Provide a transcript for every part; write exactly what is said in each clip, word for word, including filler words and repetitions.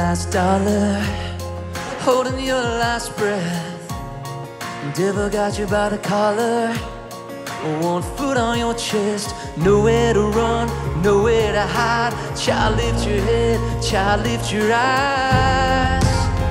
last dollar, holding your last breath. Devil got you by the collar, one foot on your chest. Nowhere to run, nowhere to hide. Child, lift your head, child, lift your eyes.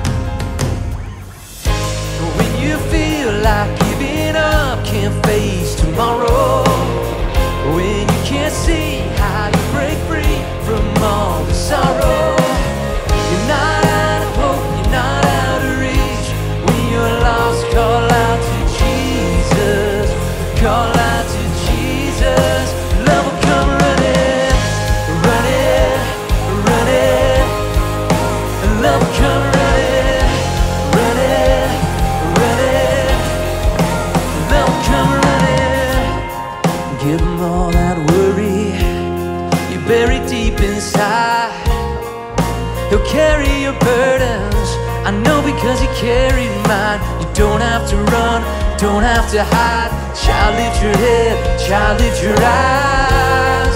When you feel like giving up, can't face tomorrow, when you can't see how you break free from all the sorrow, you're not out of hope, you're not out of reach. When you're lost, call out to Jesus, call out to Jesus. Love will come running, running, running. Love will come running, running, running. Love will come running. Give them all that worry you buried deep inside. He'll carry your burdens, I know, because he carried mine. You don't have to run, don't have to hide. Child, lift your head, child, lift your eyes.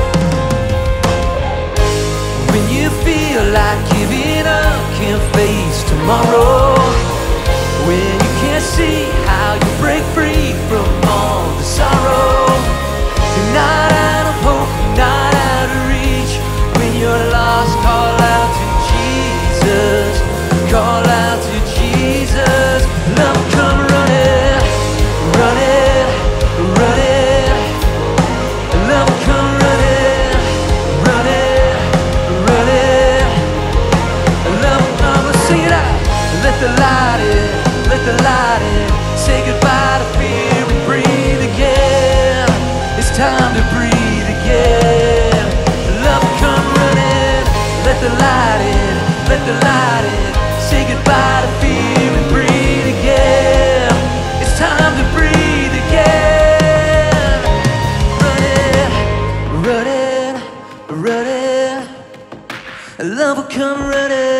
When you feel like giving up, can't face tomorrow, when you can't see how you break free from all the sorrow, you're not out of hope, you're not out of reach. When you're lost, call out to Jesus, call out to Jesus. Love will come running, running, running. Love will come running, running, running. Love will come, let's sing it out. Let the light in, let the light in. Say goodbye to fear and breathe again. It's time to breathe again. Love will come running, let the light in, let the light in. Say goodbye to fear and breathe again. It's time to breathe again. Running, running, running. Love will come running.